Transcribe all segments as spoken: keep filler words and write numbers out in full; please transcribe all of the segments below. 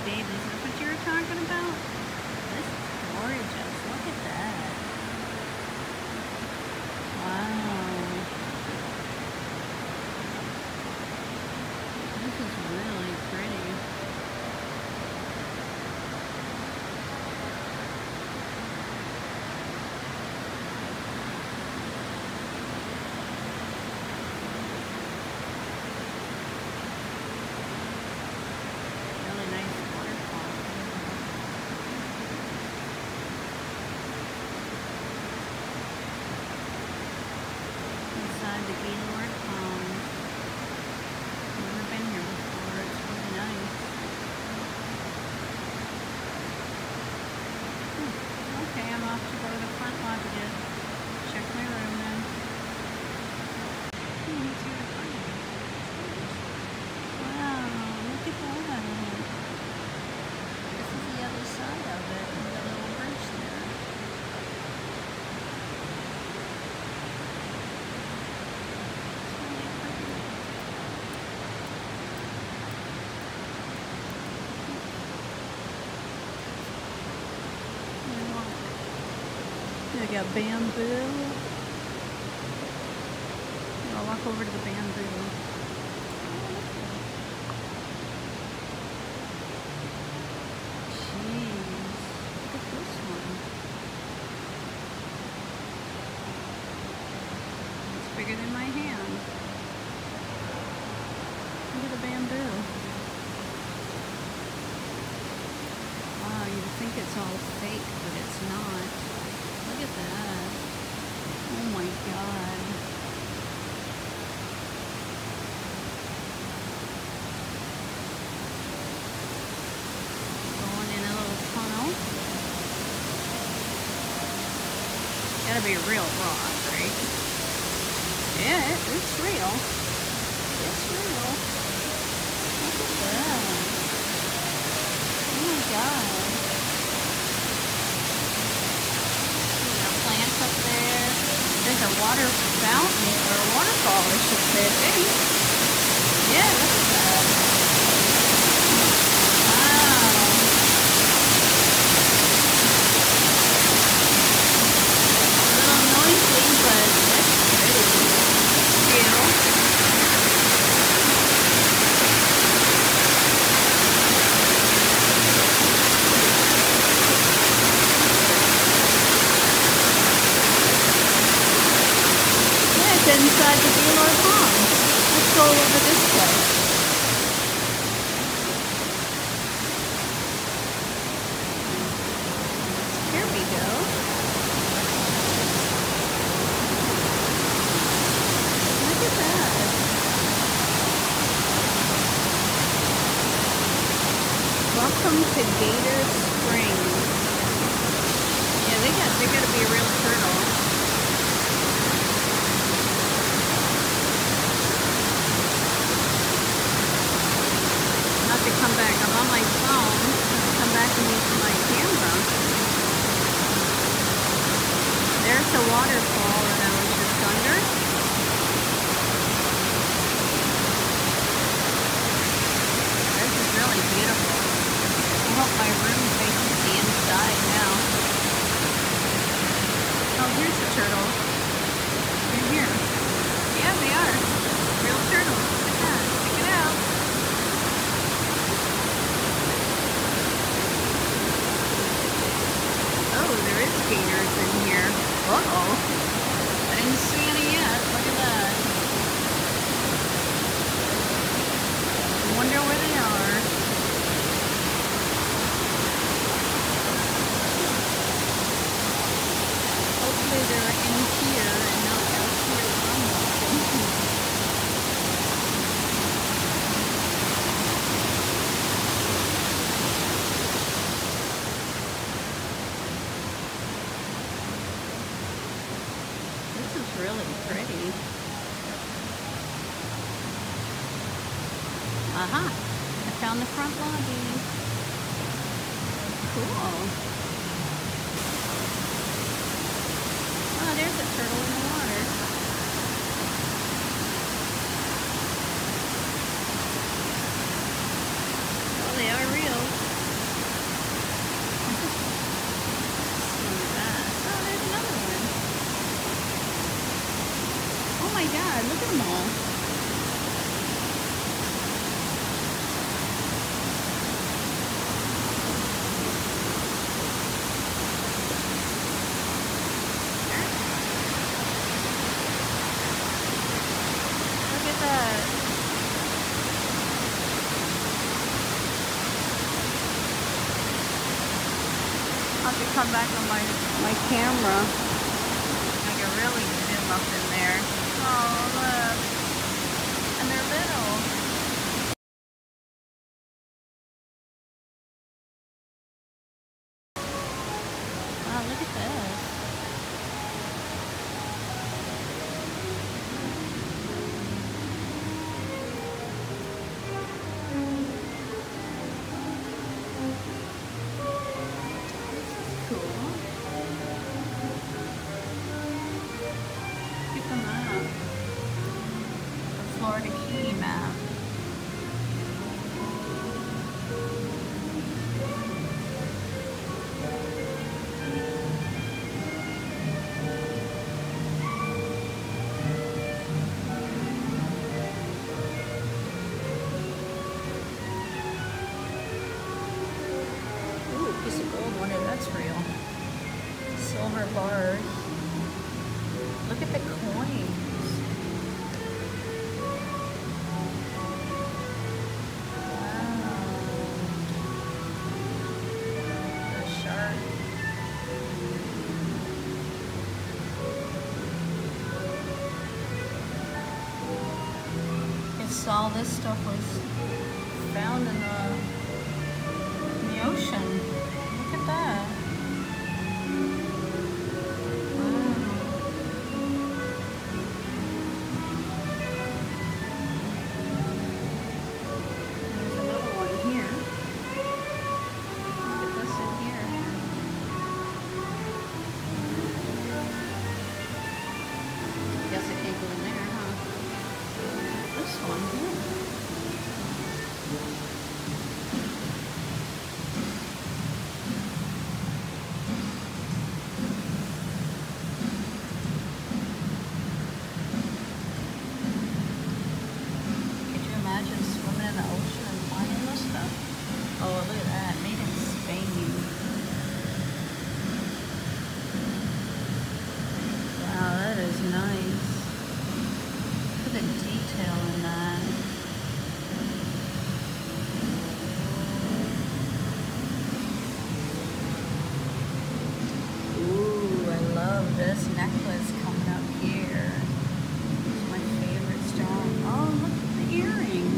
babe, is this what you were talking about? This is gorgeous. Look at that. Wow. This is really pretty. The Gaylord Ponds. Never been here before. It's really nice. Hmm. Okay, I'm off to go to the front lobby to check my room then. Hmm, let's see what I find. Wow, look at that. This is the other side of it. The little bridge there. I got bamboo. I'll walk over to the bamboo. Jeez, look at this one. It's bigger than my hand. Look at the bamboo. Wow, you'd think it's all fake, but it's not. Look at that. Oh my God. Going in a little tunnel. Gotta be real rock, right? Yeah, it, it's real. It's real. Look at that. Oh my God. Up there. There's a water fountain or a waterfall, I should say, I think. Yeah, look at that. Wow. A little noisy, but it's pretty. Still. Inside the Gaylord Ponds. Let's go over this way. Here we go. Look at that. Welcome to Gator Springs. Yeah, they got they gotta be a real turtle. To come back, I'm on my phone, come back and use my camera. There's the waterfall that I was just under. This is really beautiful. I hope my room faces the inside now. Oh, here's the turtle. They're here. Yeah, they are. Real turtles. Look at that. Check it out. There is gators in here. Uh-oh. I didn't see any yet. Look at that. I wonder where they are. Hopefully they're in here and not out here where I'm walking. Really pretty. Aha! I found the front lobby. Cool. Oh, there's a turtle in the water. Oh, they are real. have to come back on my my camera. I can really zoom up in there. Oh look, and they're little. Wow, look at this. Florida Key map. Ooh, piece of gold. Wonder if that's real. Silver bars. Look at the coins. All this stuff was found in the, in the ocean. Look at that. Wow. There's another one here. Look at this in here. Guess it can't go in there, huh? This one here. Could you imagine swimming in the ocean and finding this stuff? Oh, look at that. Made in Spain. Wow, that is nice. Look at the detail in that. Ooh, I love this necklace coming up here. It's my favorite stone. Oh, look at the earring.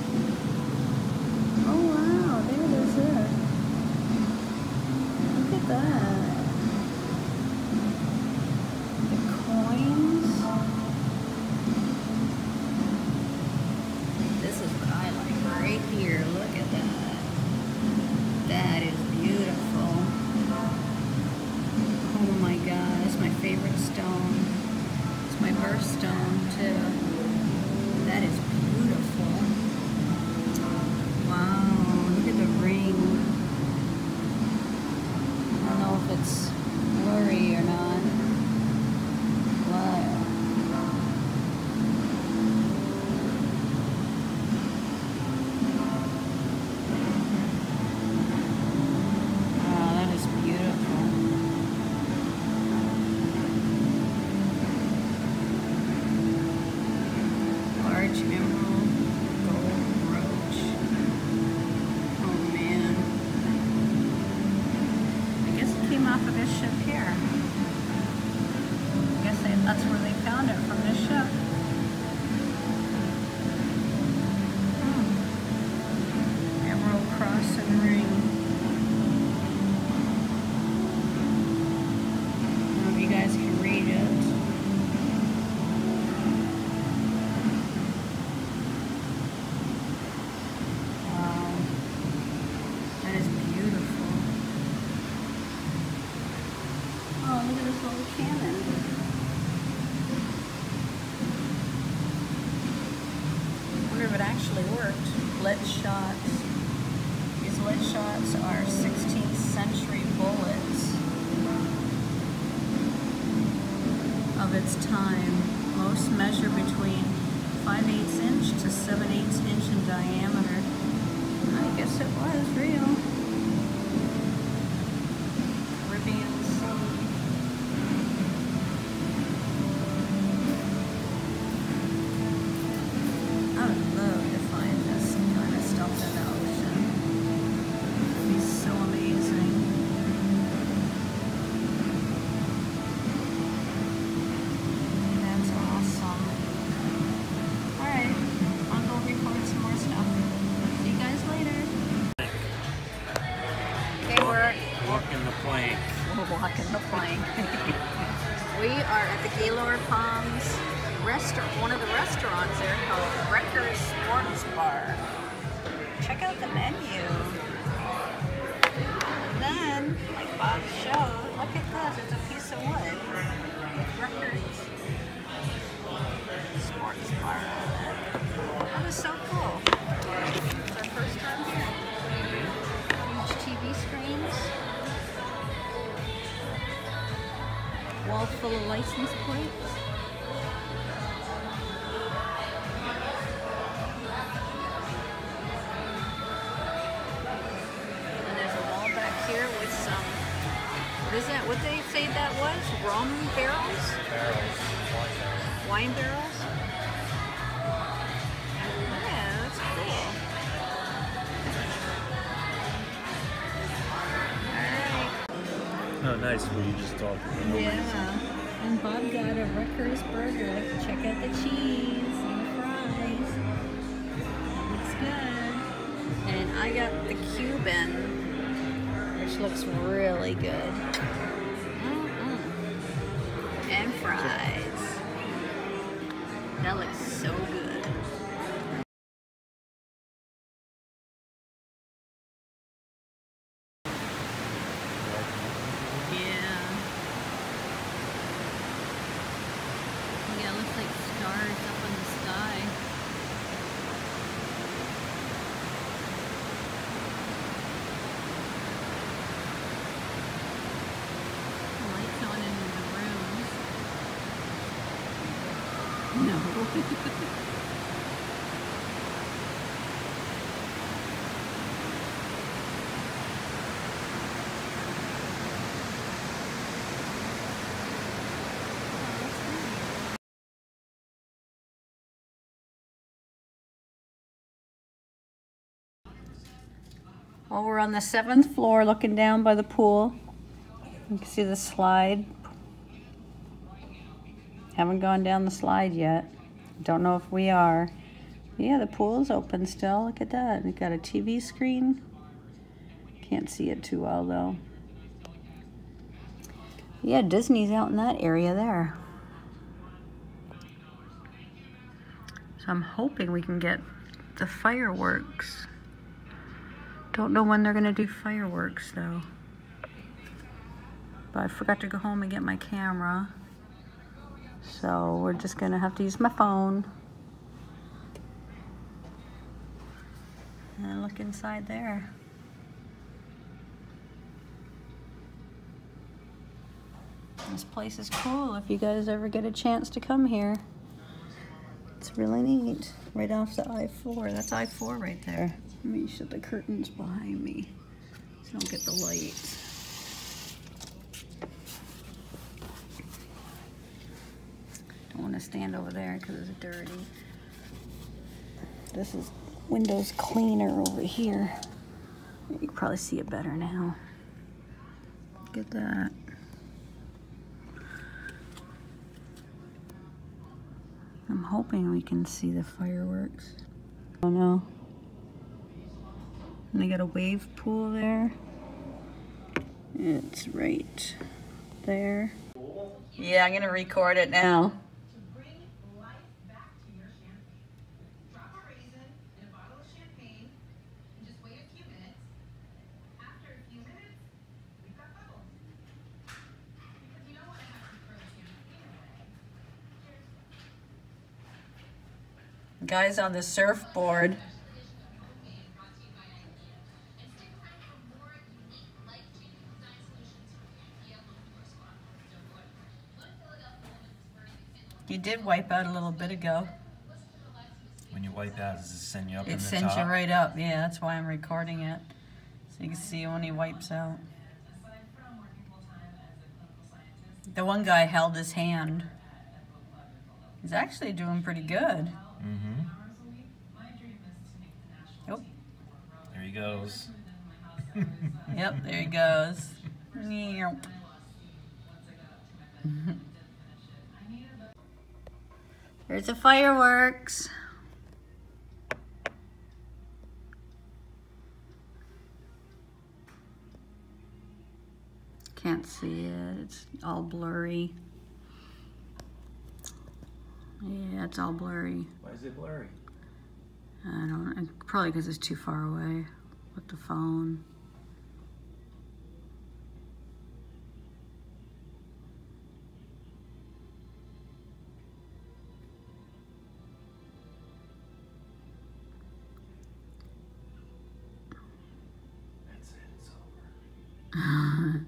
Oh wow, there it is there. Look at that. The coins. This is what I like right here. Look at that. That is beautiful. Oh my god, it's my favorite stone. It's my birthstone too. That is beautiful. Wow, look at the ring. I don't know if it's blurry or not. Wow. Emerald gold brooch. Oh man. I guess it came off of this ship here. I guess they, that's where they found it, from this ship. Hmm. Emerald cross and ring. I don't know if you guys can read it. Little cannon. I wonder if it actually worked. Lead shots. These lead shots are sixteenth century bullets of its time. Most measure between five eighths inch to seven eighths inch in diameter. I guess it was real. Caribbean Sea. walking the plank. We're walking the plank. We are at the Gaylord Palms restaurant, one of the restaurants there called Wrecker's Sports Bar. Check out the menu. And then, like Bob showed, look at this, it's a piece of wood with Wrecker's Sports Bar on it. That was so cool. It's our first time here. Huge T V screens. Wall full of license plates. And there's a wall back here with some, what is that? What did they say that was? Rum barrels? Barrels. Wine barrels? Yeah, that's cool. Alright. Oh, nice. Were you just talking? Yeah. And Bob got a Wrecker's burger. Check out the cheese and the fries. Looks good. And I got the Cuban, which looks really good. Mm-mm. And fries. That looks so good. Yeah. Yeah, it looks like stars up in the sky. Lights on in the rooms. No. Well, we're on the seventh floor looking down by the pool. You can see the slide. Haven't gone down the slide yet. Don't know if we are. Yeah, the pool's open still. Look at that. We've got a T V screen. Can't see it too well though. Yeah, Disney's out in that area there. So I'm hoping we can get the fireworks. Don't know when they're gonna do fireworks though. But I forgot to go home and get my camera. So we're just gonna have to use my phone. And look inside there. This place is cool if you guys ever get a chance to come here. It's really neat. Right off the I four. That's I four right there. Let me shut the curtains behind me so I don't get the light. Don't want to stand over there because it's dirty. This is windows cleaner over here. You can probably see it better now. Look at that. I'm hoping we can see the fireworks. Oh no. And they got a wave pool there. It's right there. Yeah, I'm gonna record it now. Guys on the surfboard. You did wipe out a little bit ago. When you wipe out, does it send you up in It the sends top? you right up. Yeah, that's why I'm recording it. So you can see when he wipes out. The one guy held his hand. He's actually doing pretty good. Mm-hmm. Oh. There he goes. Yep, there he goes. There's the fireworks. Can't see it. It's all blurry. Yeah, it's all blurry. Why is it blurry? I don't know. Probably because it's too far away with the phone. That's it. It's over.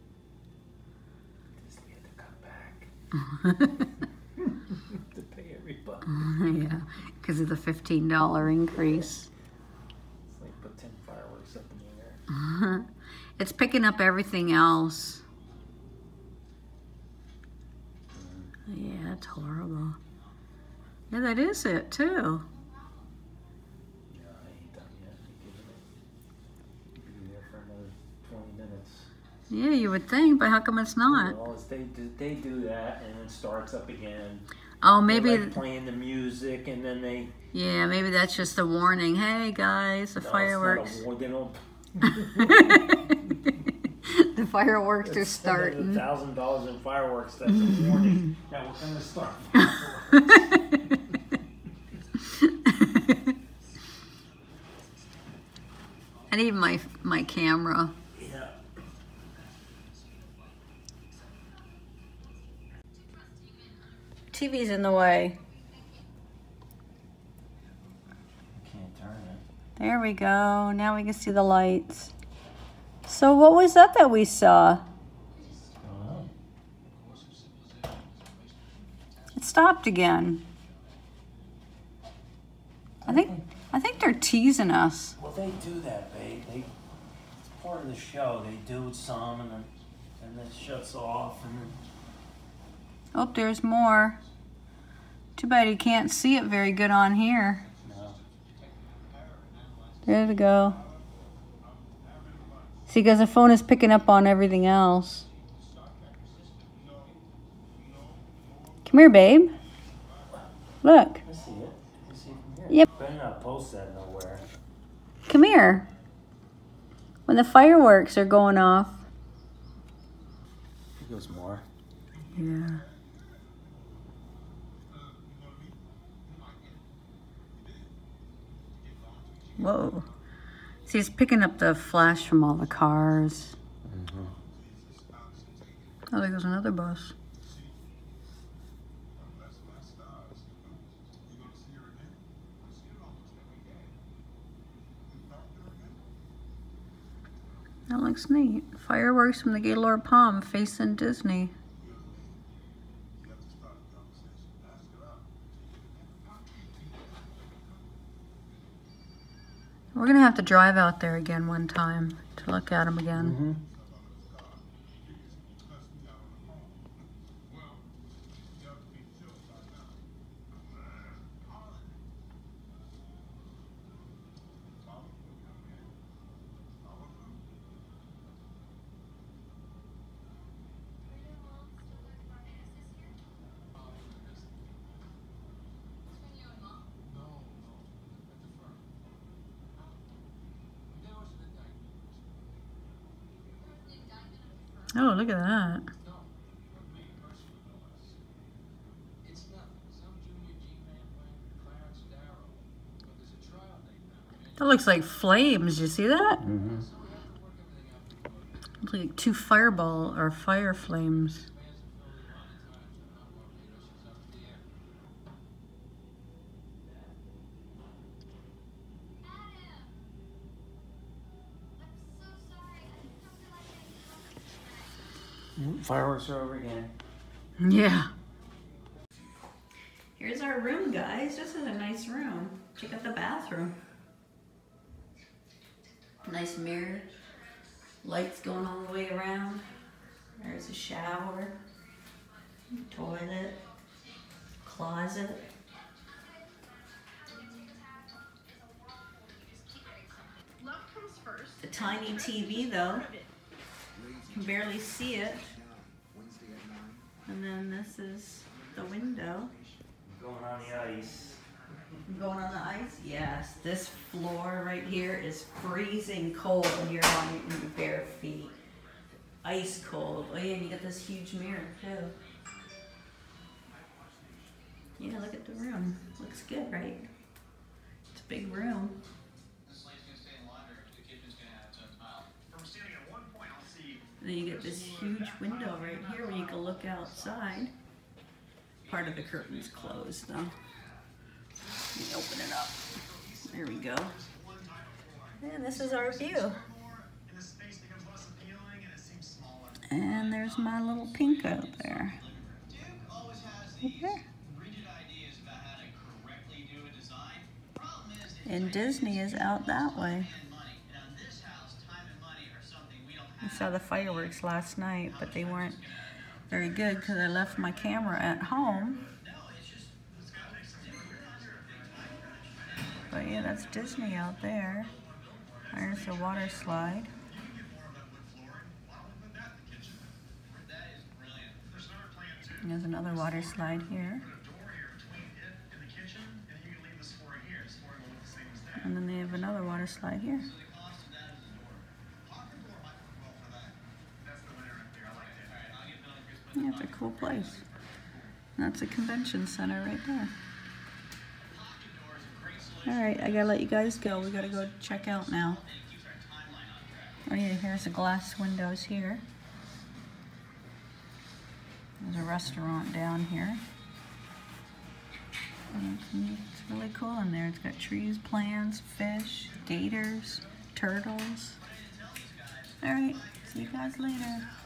Disney had to come back. To pay everybody. Yeah, because of the fifteen dollar increase. It's like put ten fireworks up in the air. It's picking up everything else. Yeah, it's horrible. Yeah, that is it too. Yeah, I ain't done yet. Be there for another twenty minutes. Yeah, you would think, but how come it's not? Well, it's- they do, they do that and it starts up again. Oh, They maybe. like playing the music and then they. Yeah, maybe that's just a warning. Hey guys, the No, fireworks. It's not a war, they don't. The fireworks are A starting. thousand dollars in fireworks. That's a warning. Now we're gonna start fireworks. I need my my camera. Yeah. T V's in the way. Can't turn it. There we go. Now we can see the lights. So what was that that we saw? Oh. It stopped again. I think I think they're teasing us. Well, they do that, babe. They, it's part of the show. They do some and then and then it shuts off and then. Oh, there's more. Too bad you can't see it very good on here. No. There we go. See, because the phone is picking up on everything else. Come here, babe. Look. I see it. I see it from here. Yep. Better not post that nowhere. Come here. When the fireworks are going off. Here goes more. Yeah. Whoa. See, it's picking up the flash from all the cars. Mm-hmm. Oh, there goes another bus. That looks neat. Fireworks from the Gaylord Palm facing Disney. We're gonna have to drive out there again one time to look at them again. Mm-hmm. Oh, look at that. That looks like flames. You see that? Mm-hmm. Looks like two fireball or fire flames. Fireworks are over again. Yeah. Here's our room, guys. This is a nice room. Check out the bathroom. Nice mirror. Lights going all the way around. There's a shower. Toilet. Closet. A tiny T V though. You can barely see it. And then this is the window. Going on the ice. Going on the ice? Yes. This floor right here is freezing cold when you're on your bare feet. ice cold. Oh yeah, and you got this huge mirror too. Yeah, look at the room. Looks good, right? It's a big room. And then you get this huge window right here where you can look outside. Part of the curtain's closed though. Let me open it up. There we go. And this is our view. And there's my little pink out there. Okay. And Disney is out that way. I saw the fireworks last night, but they weren't very good because I left my camera at home. But yeah, that's Disney out there. There's a water slide. And there's another water slide here. And then they have another water slide here. Yeah, it's a cool place. That's a convention center right there. Alright, I gotta let you guys go. We gotta go check out now. Oh yeah, here's the glass windows here. There's a restaurant down here. And it's really cool in there. It's got trees, plants, fish, gators, turtles. Alright, see you guys later.